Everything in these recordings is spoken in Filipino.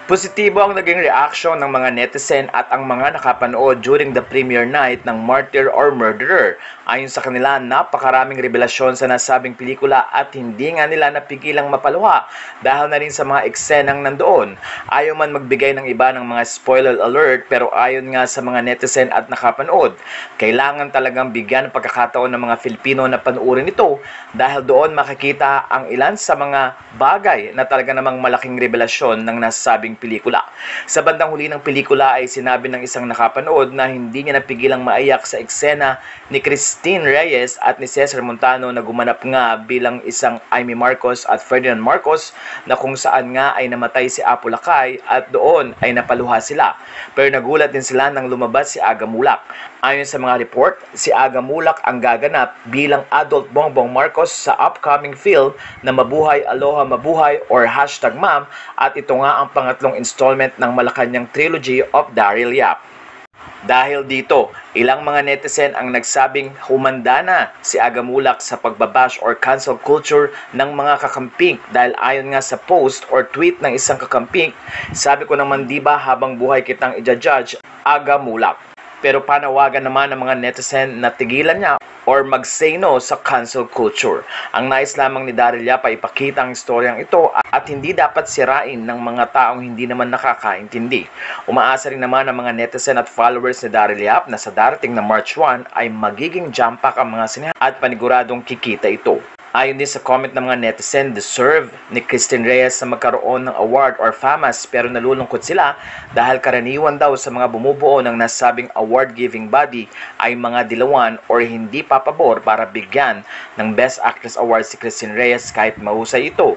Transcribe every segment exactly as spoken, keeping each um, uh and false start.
Positibo ang naging reaksyon ng mga netizen at ang mga nakapanood during the premiere night ng Martyr or Murderer. Ayon sa kanila, napakaraming revelasyon sa nasabing pelikula at hindi nga nila napigilang mapaluha dahil na rin sa mga eksenang nandoon. Ayaw man magbigay ng iba ng mga spoiler alert pero ayon nga sa mga netizen at nakapanood, kailangan talagang bigyan ng pagkakataon ng mga Filipino na panuorin ito dahil doon makikita ang ilan sa mga bagay na talaga namang malaking revelasyon ng nasabing pelikula. Sa bandang huli ng pelikula ay sinabi ng isang nakapanood na hindi niya napigilang maiyak sa eksena ni Christine Reyes at ni Cesar Montano na gumanap nga bilang isang Amy Marcos at Ferdinand Marcos na kung saan nga ay namatay si Apo Lakay at doon ay napaluha sila. Pero nagulat din sila nang lumabas si Aga Mulak. Ayon sa mga report, si Aga Mulak ang gaganap bilang adult Bongbong Marcos sa upcoming film na Mabuhay Aloha Mabuhay or Hashtag Ma'am at ito nga ang pangatlong installment ng Malacanang Trilogy of Daryl Yap. Dahil dito, ilang mga netizen ang nagsabing humanda na si Aga Mulak sa pagbabash or cancel culture ng mga kakamping dahil ayon nga sa post or tweet ng isang kakamping, sabi ko naman diba habang buhay kitang i-judge Aga Mulak. Pero panawagan naman ng mga netizen na tigilan niya or mag-say no sa cancel culture. Ang nais lamang ni Daryl Yap ay ipakita ang istoryang ito at hindi dapat sirain ng mga taong hindi naman nakakaintindi. Umaasa rin naman ang mga netizen at followers ni Daryl Yap na sa darating na March first ay magiging jump pack ang mga sinehan at paniguradong kikita ito. Ayon din sa comment ng mga netizen, deserve ni Christine Reyes na magkaroon ng award or FAMAS pero nalulungkot sila dahil karaniwan daw sa mga bumubuo ng nasabing award-giving body ay mga dilawan or hindi papabor para bigyan ng Best Actress Award si Christine Reyes kahit mahusay ito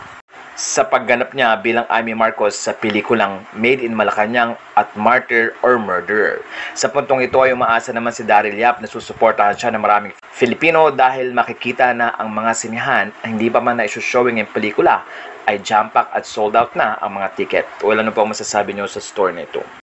sa pagganap niya bilang Amy Marcos sa pelikulang Made in Malacanang at Martyr or Murderer. Sa puntong ito ay umaasa naman si Daryl Yap na susuportahan siya ng maraming Filipino dahil makikita na ang mga sinihan na hindi pa man na-showing yung pelikula ay jam-pack at sold out na ang mga ticket. Wala na po ang masasabi niyo sa store na ito.